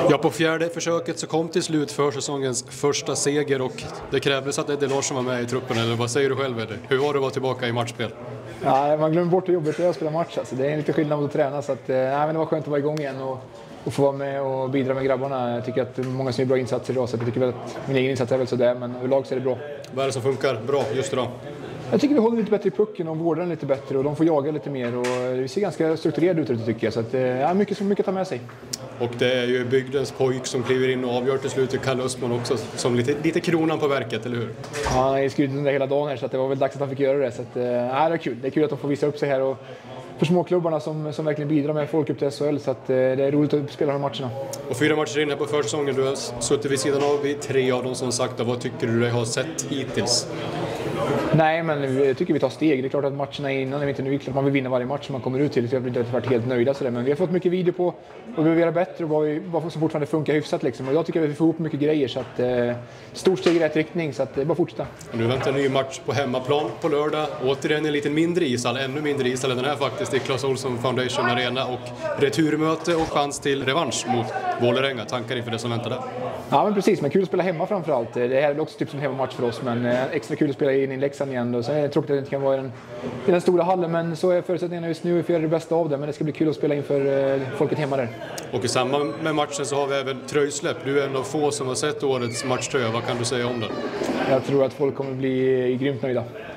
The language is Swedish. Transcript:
Ja, på fjärde försöket så kom till slut försäsongens första seger och det krävdes att Eddie Larsson var med i truppen, eller vad säger du själv Eddie? Hur var det att vara tillbaka i matchspel? Ja, man glömmer bort hur jobbigt det är att spela match. Alltså. Det är en lite skillnad mot att träna, så att, men det var skönt att vara igång igen och få vara med och bidra med grabbarna. Jag tycker att många som gör bra insatser idag, så jag tycker väl att min egen insats är väl sådär, men överlag så är det bra. Vad är det som funkar bra just idag? Jag tycker vi håller lite bättre i pucken och vårdar den lite bättre och de får jaga lite mer och vi ser ganska strukturerade ut tycker jag, så att mycket att ta med sig. Och det är ju bygdens pojk som kliver in och avgör till slut, Kalle Östman också, som lite kronan på verket, eller hur? Ja, han har skrivit under hela dagen här, så att det var väl dags att han fick göra det. Så att, det är kul. Det är kul att de får visa upp sig här och för småklubbarna som verkligen bidrar med folk upp till SHL, så att det är roligt att spela de matcherna. Och 4 matcher in här på försäsongen, du har suttit vid sidan av i 3 av dem som sagt. Vad tycker du dig har sett hittills? Nej, men jag tycker vi tar steg. Det är klart att matcherna innan är inte nu, klart man vill vinna varje match som man kommer ut till. Så jag har inte varit helt nöjda sådär, men vi har fått mycket video på och vi vill göra bättre och vad som fortfarande funkar hyfsat liksom. Och jag tycker att vi får ihop mycket grejer, så att stort steg i rätt riktning, så att bara fortsätta. Nu väntar en ny match på hemmaplan på lördag. Återigen en lite mindre ishall, ännu mindre ishall än den här faktiskt, i Clas Ohlson Foundation Arena, och returmöte och chans till revansch mot Vålerenga. Tankar inför det som väntar där? Ja, men precis, men kul att spela hemma framförallt. Det här är väl också typ som en hemmamatch för oss, men extra kul att spela in i Leksand igen. Och så är det tråkigt att det inte kan vara i den stora hallen, men så är förutsättningarna just nu. Vi får göra det bästa av det, men det ska bli kul att spela inför folket hemma där. Och i samband med matchen så har vi även tröjsläpp. Du är en av få som har sett årets matchtröja. Vad kan du säga om det? Jag tror att folk kommer bli grymt nöjda.